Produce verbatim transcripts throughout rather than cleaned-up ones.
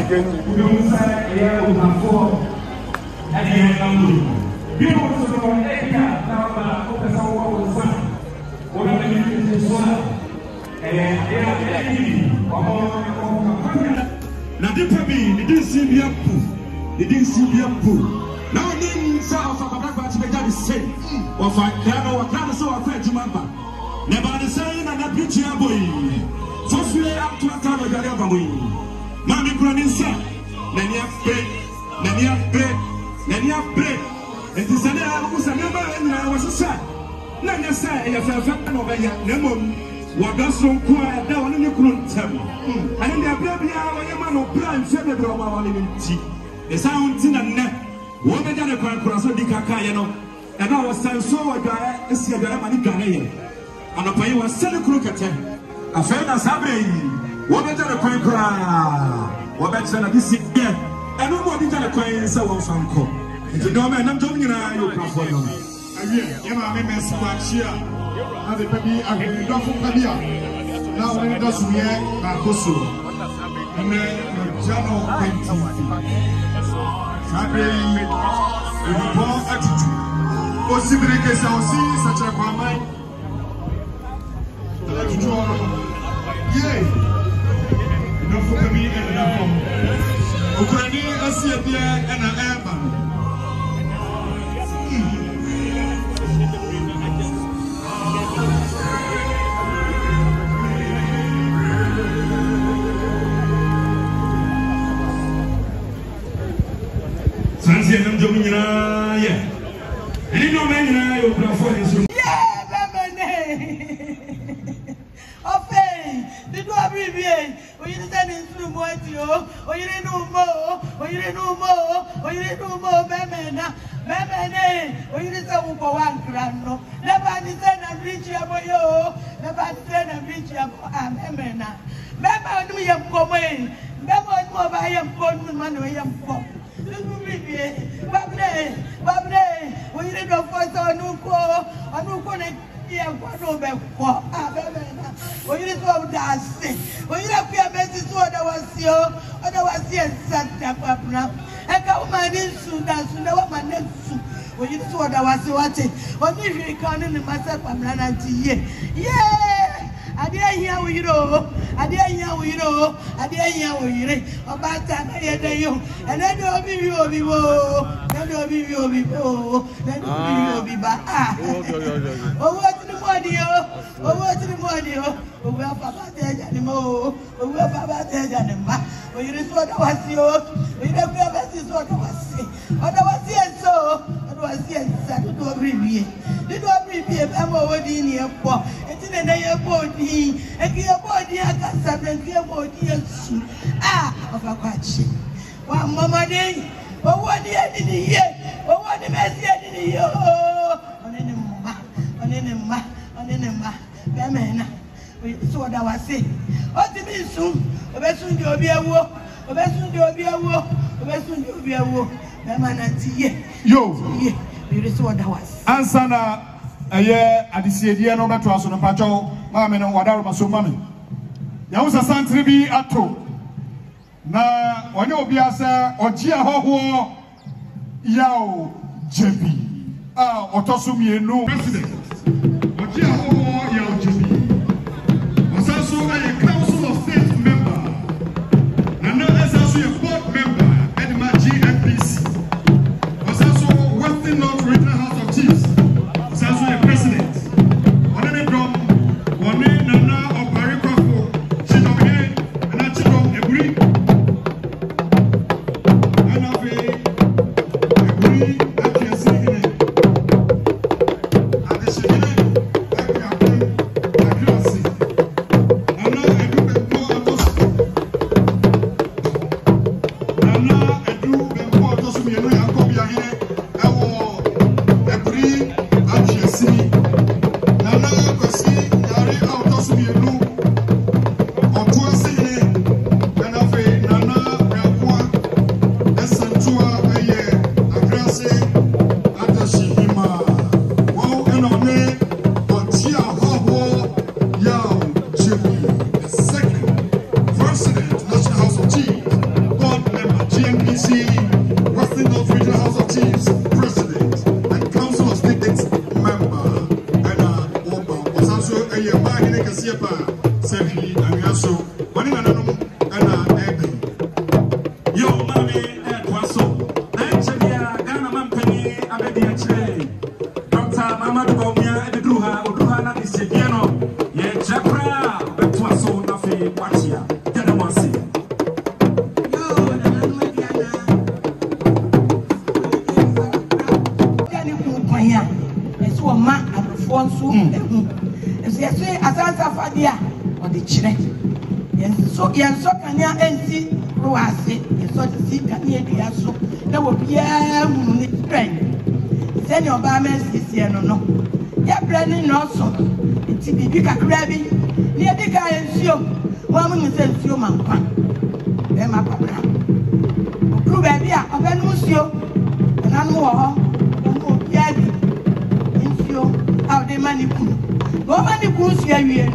Now they pay me, they didn't see me up, they didn't see me up. Now they didn't say of a black to make that say, or for Grano or Grano, so I fed you, Mamba. Never the same and a beauty boy. First way up to a time of the other way. Mammy Granny said, Nany have bread, Nany have bread, Nany have bread. It is an hour was a number and I was a son. Nanya say, if I felt over here, Nemon. What does so quiet down in the ground? And in the baby, I am no prime feather from our living tea. The sound in a neck, one better than a cross of the Cacayano, and I was so a guy, a cigarette, and a Ghanaian. And a pay was selling crooked. A friend of Sabre, one better than a coin cry, what better than a this year, and nobody than a coin, so on some call. It's a domain, I'm doing you for you. Again, you know, I mean, Squash here. Ade pebi agbe dofo kabia na woni do suye na koso ne jano twenty sabe e bo attitude o sibire ke sa o si sa che kwa mai attitude ye dofo kabi e na ko ukraini asie bia e na eba Sanzi and Domina, yeah. And you know, man, you're going to yeah, Bamane. Okay, did you have a or you didn't do more to you, or you didn't know more, or you didn't know more, or you didn't know more, Bamana, Bamane, or you didn't know one grano. Never did and reach your boy, never did and reach your Bamana. Bama, do you have come in? Bama, I am going, man, I am going. Babre, Babre, we did not fight on Nuko, on Nuko, and Quano, ah, we did not dance. We did not be a message to what I was here, what I was here, Santa Pabna. I got my name soon, that's never my name soon. We did what I was watching. When you can't in the master Pamana, yeah. I dare hear we know, I dare hear we know, I dare hear we know about time I hear you, and then you'll be you, be woe, then you'll be you, be woe, then you'll be back. Oh, what's the money? Oh, what's the money? Oh, well, Papa, there's anymore. Oh, well, Papa, there's anymore. Oh, you just what I was you, you never ever see what I was saying. What I was saying so, what I was saying, I don't agree. Did not prepare them over the near poor. It's in the body, and your body, I got something, your body, ah, of a catch. One mama day, but what the end in the year, but what the mess yet in the year, on any ma, on any ma, on any ma, Bamana. So what I was saying. What do you mean soon? A person you'll be a war, a person you'll be a war, a person you'll be a war, Bamana, yo, you just what I was. Answer na aye adisiedie no beto aso no pacho ma me no wadaro maso ma me ya usa santre bi ato na onye obi asa oji ahoho yawo jebi ah otoso mienu president oji ahoho yawo jebi osaso aye council of state member na na asaso ye board member edma G N P C osaso Western North Regional House of Chiefs Sasu president. One in drum, one in Nana or Paricrofo, Chinomhe, and a Chidom Ebri. And of a Ebri, that you are seeing it. And the If you say Asanta Fadia or the children, so you so can you empty Roase, you so to see can you be so there will be a strength. Send your barmans this year, no, no. You're branding also. It's a big crabby. Near the guy and show. One is a few man. Then my papa. Prove a beer of a Lucio. And I'm more. Oh, Yabby. In few out the money. No money goes here.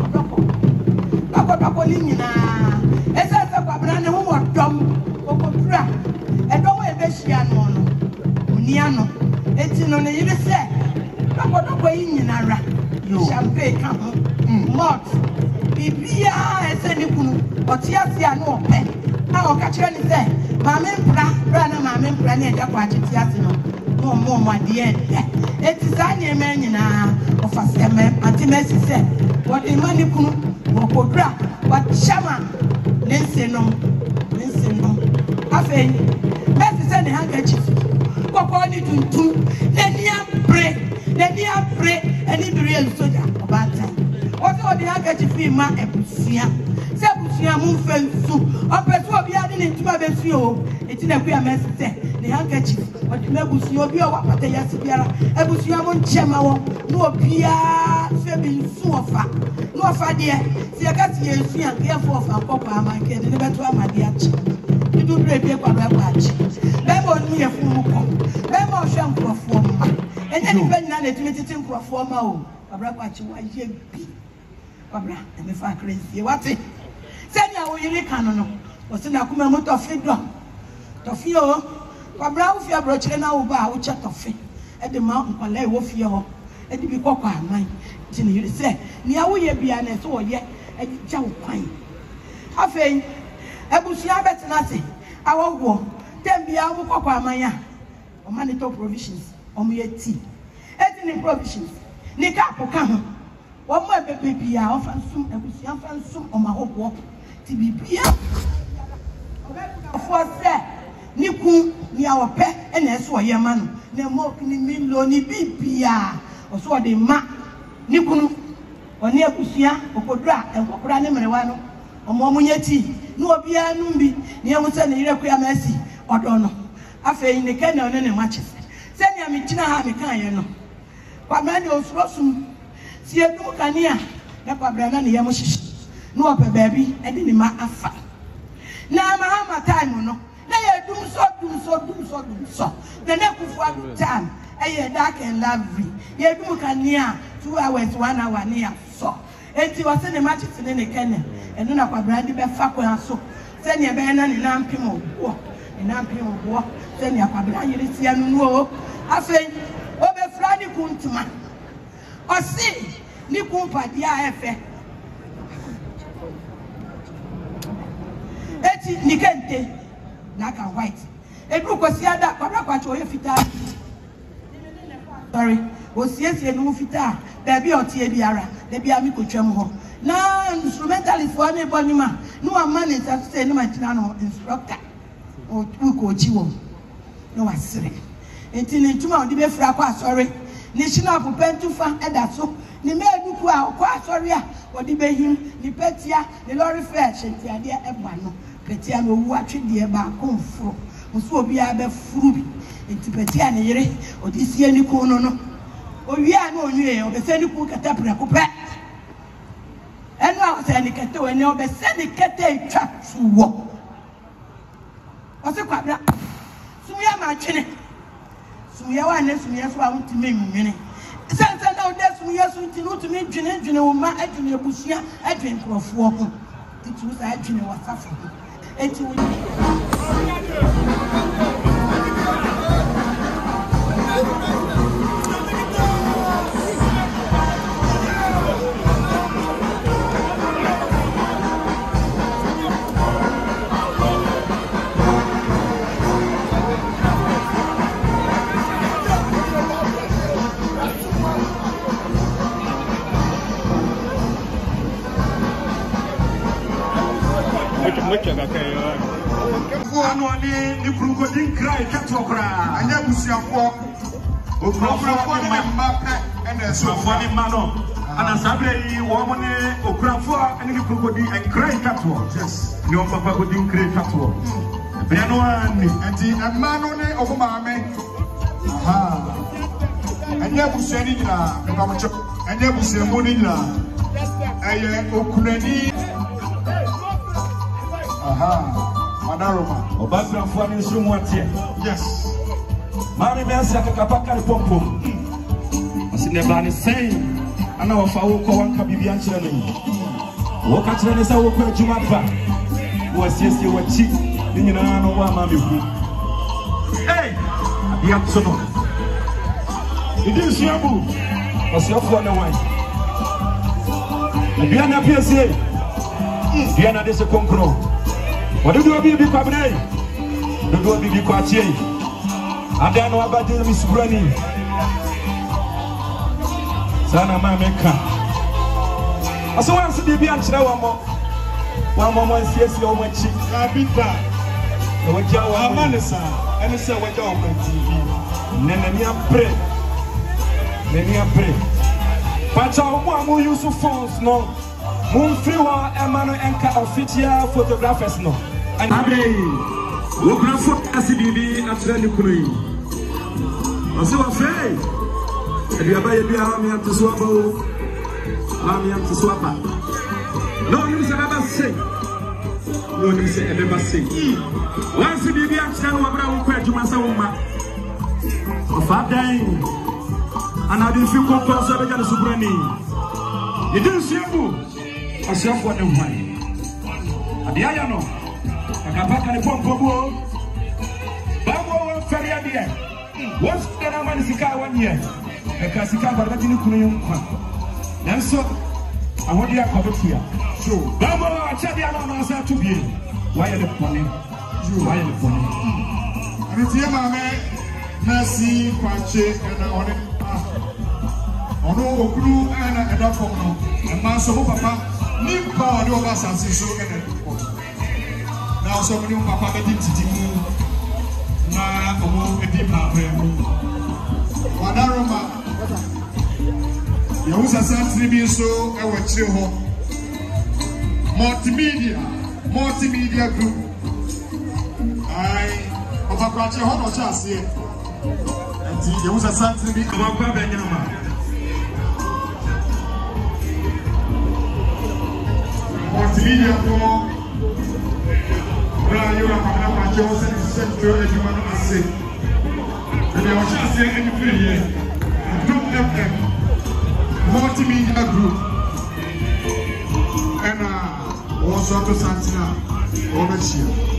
Papa, Papa, Lina. As I said, Papa, no more dumb. Papa, and don't wear Beshian mono. Niano. It's in on the U S A. Papa, no way in Nara. Champagne come. Mott. Bibia, and send you. But yes, you are no pet. I'll catch you and say, Mamma, Brana, Mamma, Brana, Jaquatiasino. No more, my dear. It is only a man in a of a semen. Auntie Messi said, what the money could Mokobra, but Shama, Linseno, Linseno. I think, Messi said the handkerchief. Papa, you do, then you pray, then you pray, and it real soldier about time. What all the handkerchief in my epusia? Sepusia move and soup. Or Petrol be adding into my besio. It's in a queer mess. The handkerchief, but the Mebusio be a Wapataya Sibiara, Ebusia won't chemo, no Pia, Fabin Suafa, no Fadia, Siakati, and careful of our papa, my kid, and never to my dear. You do great paper by watch. Bemo near Fumuko, Bemo shampoo for ma, and then depending on the limited for ma, a rapatch, why ye be. Babra, and if I crazy, what's it? Send your way, canon, was in a Kumamoto of Fido. Tofio, Babra, if you are broaching now, which are toffee at the mountain, Palais of your, and the Coca, mine. You say, near we be an so yet, and Chow Pine. I think, I will see a better nothing. I won't go. Then be our Coca, Maya, or Manito provisions, or me a tea. Any provisions. Nikapo come. One more baby, I often soon, I will see a fan soon on my hope walk. To be beer. For that, Niku, near our pet, and that's why your man, no more can mean lonely baby, or so they ma Niku, or near Pusia, or Podra, and Popra Nemerano, or Momunyeti, no beer, Numbi, near Musan, Iraquia Messi, or Dono. I feel in the cannon and matches. Send me a Michina Hamikano. But man, you're so see a no cania, that Pabrana Yamushi, no upper baby, and in my affair. Now, my time, no. Now, do so, do so, do so, do so. The next one time, a dark and lovely. You do cania, two hours, one hour near so. And she was in the matches in the canyon, and then up a brandy by Fako and so. Send your banner in Ampimo, walk, in Ampimo, walk, send your Pabla, you see, and no. I say, over Friday, Kuntuma. Or see, Nikumpa, the I F A. Eti nikente naka white. Edu kwasi ada kwabra kwacho ye fita. Sorry, osiesie no fita. Baby otie biara, de bia mi kotwam ho. Na instrumentalist for anybody ma. No man is say no matina no instructor. O ko chi wo. No wasire. Enti ne ntuma odi be fra kwa sorry. Ni shina popentu fa eda so. Ni me eduku a kwa sorry a odi be him, ni petia, ni lorry fair shenti ade eba no. Petia no wu atwede ba konfro nso obi a be furu bi enti petia ne yere odi sie ni ko no no owi a no onwie obe se ni ku kata prako pe eno a se ni kata we ni obe se ni kata etwa tuwo o se kwabra sumuya ma twene sumuya wa ne sumuya so a ntime nwene se se na ode sumuya so ntine utumi dwene dwene wo ma adwene abusua adwen krofo ho titu sa adwene wasafo et you much of a one only the crocodile cry, Catokra, and then we see a walk. Mappa and there's so funny man. And as I say, woman, Okrafo, and you could be a great catwalk. Yes, your papa would do great catwalk. Benuani, and the man on it of Mamma. Aha. And never said it now, and never said money now. I Okunani. Aha, Manaroma. or background for this room. What here? Yes. Mary Bensa Kapaka Pompo. I see the band is saying, I know if I will call one Kabibian children. Walk at the Nessa Walker Jumapa. Was yes, you were cheap. Then you know what mammy. Hey, the absolute. It is Yabu. Was your father wine? And Diana P S A. Diana de Concro. What do you do, Cabinet? Do you do Quatia? I don't know about this, Miss Brunny. Sana Mameka. I saw once the Bian Chawamo. One moment, yes, you're my chief. I've been back. The way you are, Manessa, and it's a way on T V. Nenania pray. Nenania pray. Pacha, one more use of phones, no. Moon free one, Emmanuel Enka official photographers, no. And Abbey, look at for S B B at Renukui. I saw a fay. If you are by a beer, I'm to swap. I'm to swap. No, you say never say. No, you say never say. Once you be a channel of our quest to Massauma. Of our dying. And I didn't feel compulsory to the Supreme. You didn't see a boo. I saw for the wine. At the Ayano. I can pack a pump of Bambo, Ferry idea. What's the number is a car one year? A Casika, but I didn't come. Then so, I want you to come here. So, Bambo, I tell you, I'm not to be. Why are the funny? Why are the funny? And it's here, my man. Merci, Pache, and on it. On all crew and a dog, and Master Papa, Nimpa, no Bassas, so now so many Papa didn't do. Na omo edi paapemu Wadaroma Yahusa Santri bi so e wo kire ho multimedia multimedia group ai oba kwa che ho no cha ase enti Yahusa Santri bi oba kwa benyama multimedia ko ra yo ra kwa kwa che ho se sector education ase and I was just saying any free here Group F M multimedia group and uh also to Santina over here.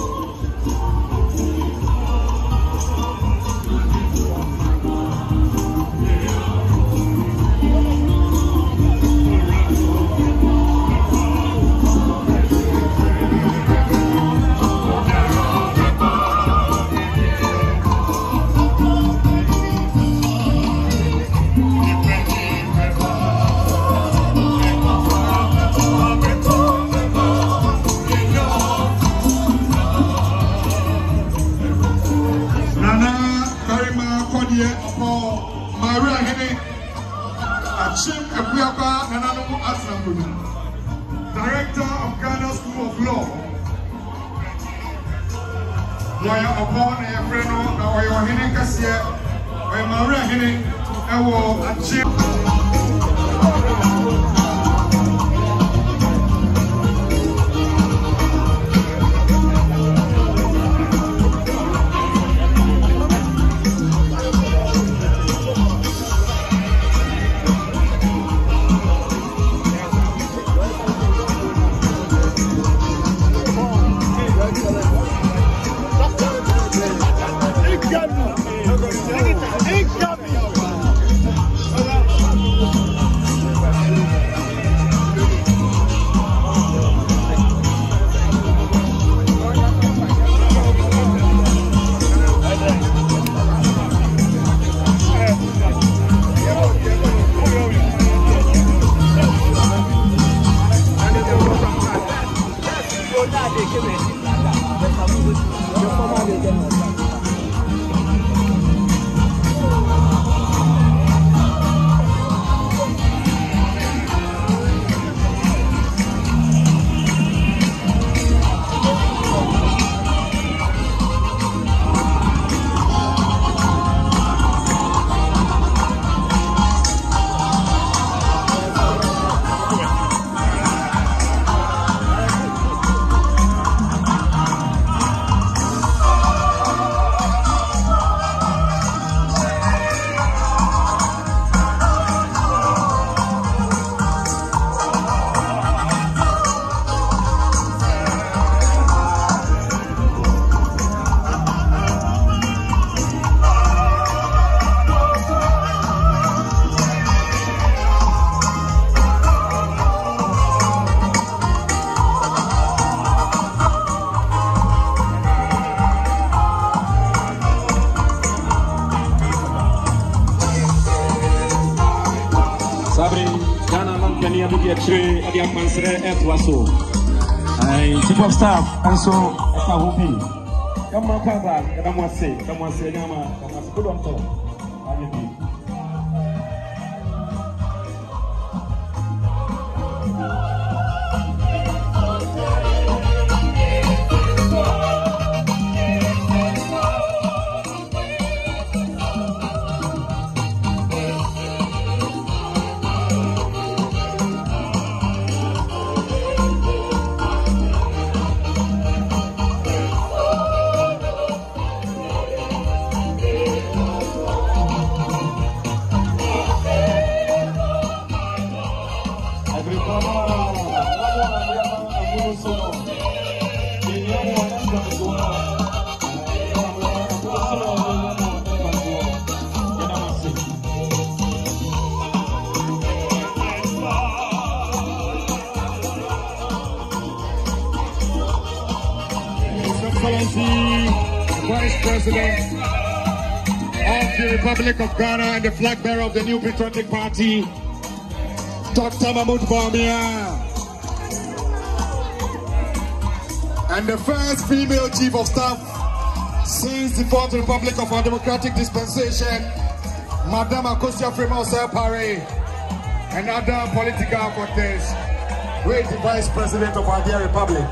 Director of Ghana School of Law. Lawyer upon a friend or your Henry Cassia, or Maria Henry, I will achieve. Maybe a tree at the Amansre at Wasso. I chief of staff and so I hope you. Come on, Papa, come on, say, come on, say, come on, come on, put on top. How you doing? Vice President of the Republic of Ghana and the flag bearer of the new Patriotic Party, Doctor Mahmoud Bawumia, and the first female Chief of Staff since the Fourth Republic of our Democratic Dispensation, Madame Akosia Fremont Pare, and other political forces, who is the Vice President of our dear Republic.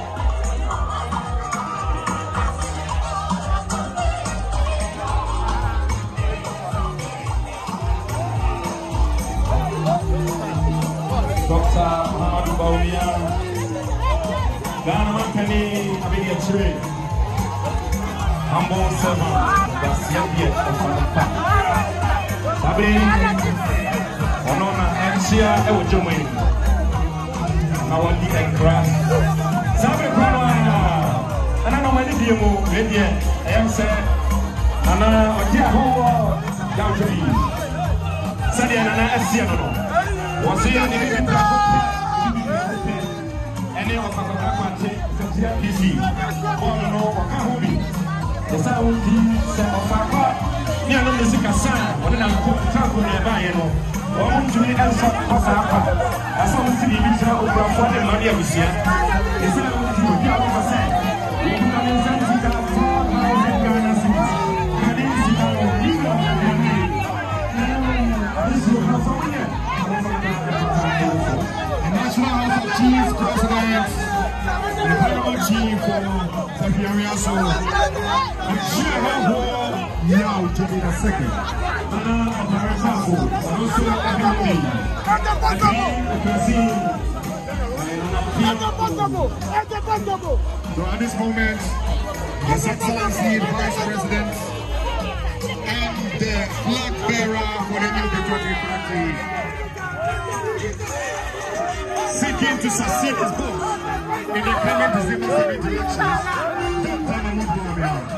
Doctor Mahmoud Bawumia, Ghana Mankani, Abidia Tree, humble servant, that's yet of Papa. Sabi, Onona, Exia, Ewojome, Nawandi Ekra. Sabi, Papa, and I know my Dimu, India, I am said, Nana, Odia, Homo, Gauchari, Sadia, Nana, Exia, no. Was he in the any of the busy? Oh, no, Kahubi. The sound of Papa. Near the Sika San, when I'm talking nearby, you know. Or to me, else of Papa. As long as you travel for the money of the year, the sound to the other side. You can send it four thousand Ghana cities. This is your National House of Chiefs President, the Honorable Chief for Siberia, so the Chair of now to be the second. Nana of Parasapo, and also Abimbi. So at this moment, His Excellency the Vice President and the flag bearer for the new Patriotic Party seeking to succeed his boss in the coming December seventh elections, Doctor Mahmoud Bawumia.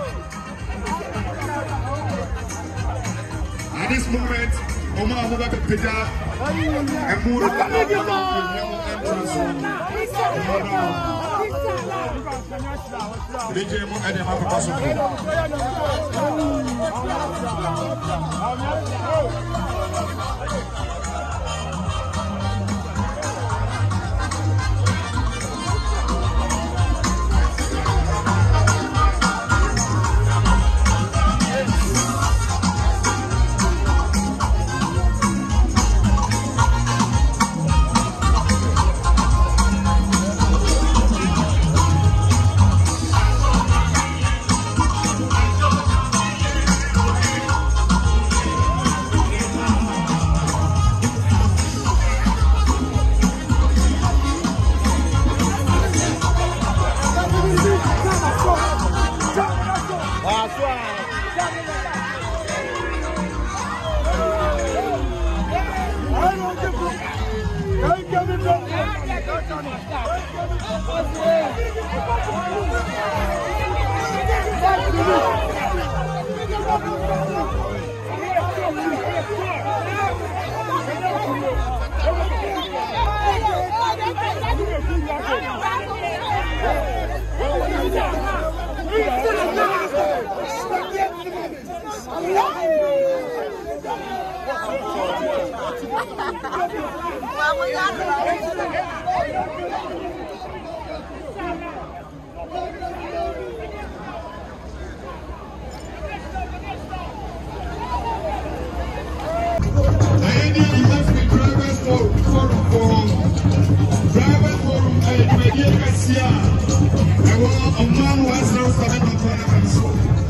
At this moment, Omar Abubakar Peda and Moura entrance I'm A man who has no seven